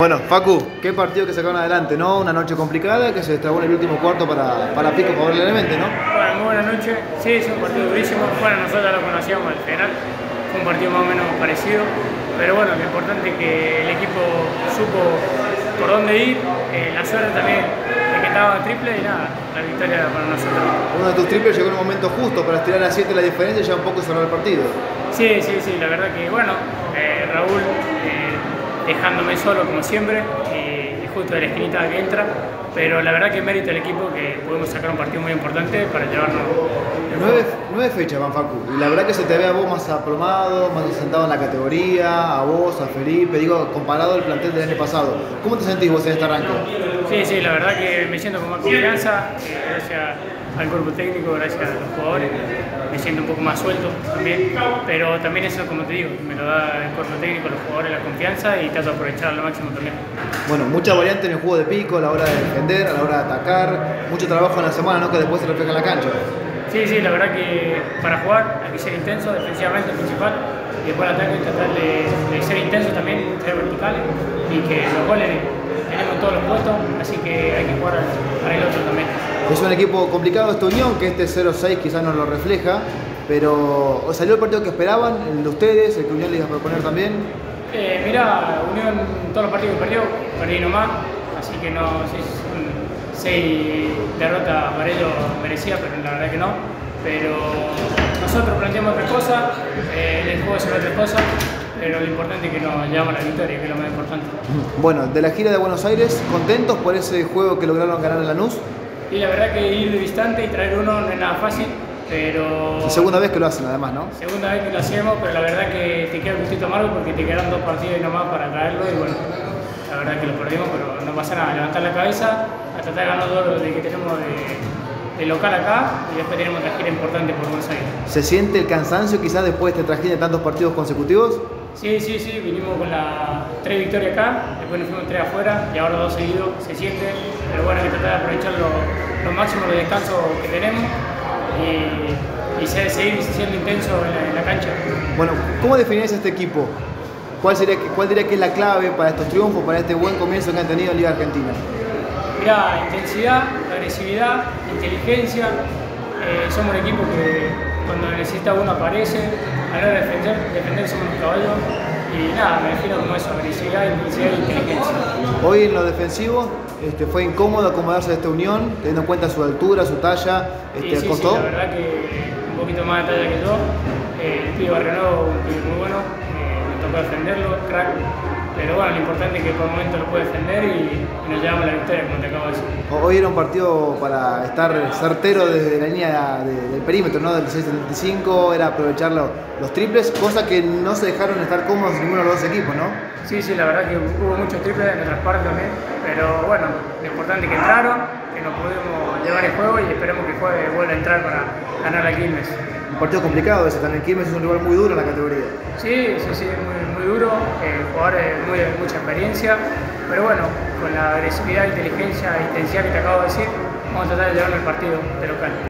Bueno, Facu, qué partido que sacaron adelante, ¿no? Una noche complicada que se destrabó en el último cuarto para Pico favorablemente, ¿no? Bueno, muy buena noche. Sí, es un partido durísimo. Bueno, nosotros lo conocíamos al final. Fue un partido más o menos parecido. Pero bueno, lo importante es que el equipo supo por dónde ir. La suerte también de que estaba triple y nada, la victoria para nosotros. Uno de tus triples llegó en un momento justo para estirar a 7 la diferencia y ya un poco cerrar el partido. Sí, la verdad que bueno, Raúl dejándome solo como siempre y justo de la esquinita que entra, pero la verdad que mérito del equipo que pudimos sacar un partido muy importante para llevarnos. 9 fechas van, Facu, y la verdad que se te ve a vos más aplomado, más asentado en la categoría, a vos, a Felipe, digo, comparado al plantel del año pasado. ¿Cómo te sentís vos en este arranque? Sí, la verdad que me siento con más confianza, gracias al cuerpo técnico, gracias a los jugadores, me siento un poco más suelto también, pero también eso, como te digo, me lo da el cuerpo técnico, los jugadores, la confianza y trato de aprovechar al máximo también. Bueno, mucha variante en el juego de Pico, a la hora de defender, a la hora de atacar, mucho trabajo en la semana, ¿no? Que después se refleja en la cancha. Sí, la verdad que para jugar hay que ser intenso, defensivamente principal, y después al ataque tratar de ser intenso también, ser verticales, y que los goles tenemos todos los puestos, así que hay que jugar para el otro también. Es un equipo complicado esta Unión, que este 0-6 quizás no lo refleja, pero ¿salió el partido que esperaban, el de ustedes, el que Unión les iba a proponer también? Mirá, Unión, todos los partidos que perdí nomás, así que no, 6 derrotas para ellos merecía, pero la verdad que no. Pero nosotros planteamos otra cosa, el juego es otra cosa, pero lo importante es que nos llevamos a la victoria, que es lo más importante. Bueno, de la gira de Buenos Aires, ¿contentos por ese juego que lograron ganar en Lanús? Y la verdad que ir de distante y traer uno no es nada fácil, pero... La segunda vez que lo hacen además, ¿no? Segunda vez que lo hacemos, pero la verdad que te queda un gustito amargo porque te quedan 2 partidos y nomás para traerlo y bueno, la verdad que lo perdimos, pero no pasa nada, levantar la cabeza, a tratar de ganar todo lo que tenemos de local acá y después tenemos otra gira importante por Buenos Aires. ¿Se siente el cansancio quizás después de esta tragedia de tantos partidos consecutivos? Sí, vinimos con las 3 victorias acá, después nos fuimos 3 afuera y ahora 2 seguidos, se siente, pero bueno, hay que tratar de aprovechar lo máximo de descanso que tenemos y seguir siendo intenso en la cancha. Bueno, ¿cómo definís este equipo? ¿Cuál diría que es la clave para estos triunfos, para este buen comienzo que han tenido en Liga Argentina? Mirá, intensidad, agresividad, inteligencia. Somos un equipo que cuando necesita uno aparece. A la hora de defender somos los caballos. Y nada, me defino como eso, agresividad, intensidad e inteligencia. Hoy en lo defensivo fue incómodo acomodarse a esta Unión, teniendo en cuenta su altura, su talla, sí, costó. La verdad que un poquito más de talla que yo. El pibe Barrenó, un pibe muy bueno, me tocó defenderlo, crack. Pero bueno, lo importante es que por el momento lo puede defender y nos llevamos la victoria, como te acabo de decir. Hoy era un partido para estar certero desde la línea del perímetro, ¿no? Del 6-75, era aprovechar los triples, cosa que no se dejaron estar cómodos ninguno de los dos equipos, ¿no? Sí, la verdad que hubo muchos triples en nuestras partes también, pero bueno, lo importante es que entraron, que nos pudimos llevar el juego y esperemos que el jueves vuelva a entrar para ganar a Quilmes. Un partido complicado ese también. Quilmes es un rival muy duro en la categoría. Sí, muy duro, jugadores de mucha experiencia, pero bueno, con la agresividad, inteligencia e intensidad que te acabo de decir, vamos a tratar de llevarnos el partido de local.